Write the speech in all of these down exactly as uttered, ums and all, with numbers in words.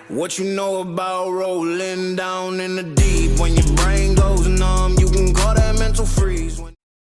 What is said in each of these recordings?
What you know about rolling down in the deep? When your brain goes numb, you can call that mental freeze.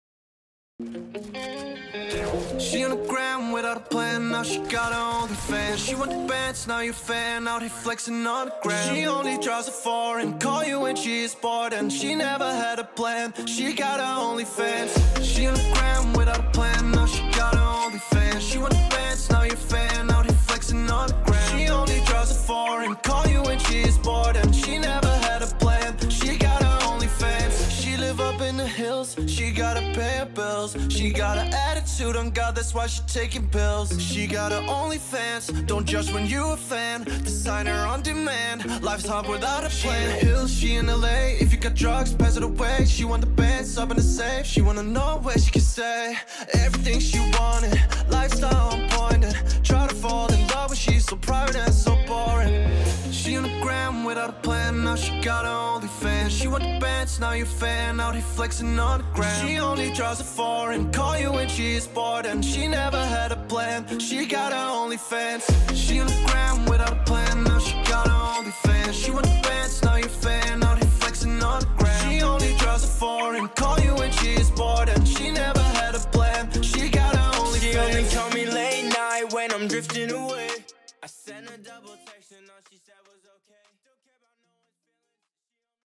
She on the ground without a plan, now she got her only fan. She want the bands, now you're fan, out here flexing on the ground. She only draws a foreign, call you when she is bored, and she never had a plan. She got her only fans. She on the ground without a plan, now she got her only fan. She want the bands, now you're fan, out here flexing on the ground. She only draws a foreign, call you when she is bored, and she never had a plan. She got her only fans. She live up in the hills, she gotta pay her bills. She got an attitude on God, that's why she taking pills. She got her OnlyFans, don't judge when you a fan. Designer on demand, life's hard without a plan. She in the hills, she in L A, if you got drugs, pass it away. She want the bands up in the safe, she wanna know where she can stay. Everything she wanted, lifestyle on point, and try to fall in love when she's so private and so boring. She on the ground without a plan, now she got her OnlyFans. She want the bands, now you're fan, out here flexing on the ground. She only draws a foreign, call you when she is bored, and she never had a plan. She got her OnlyFans. She on the ground without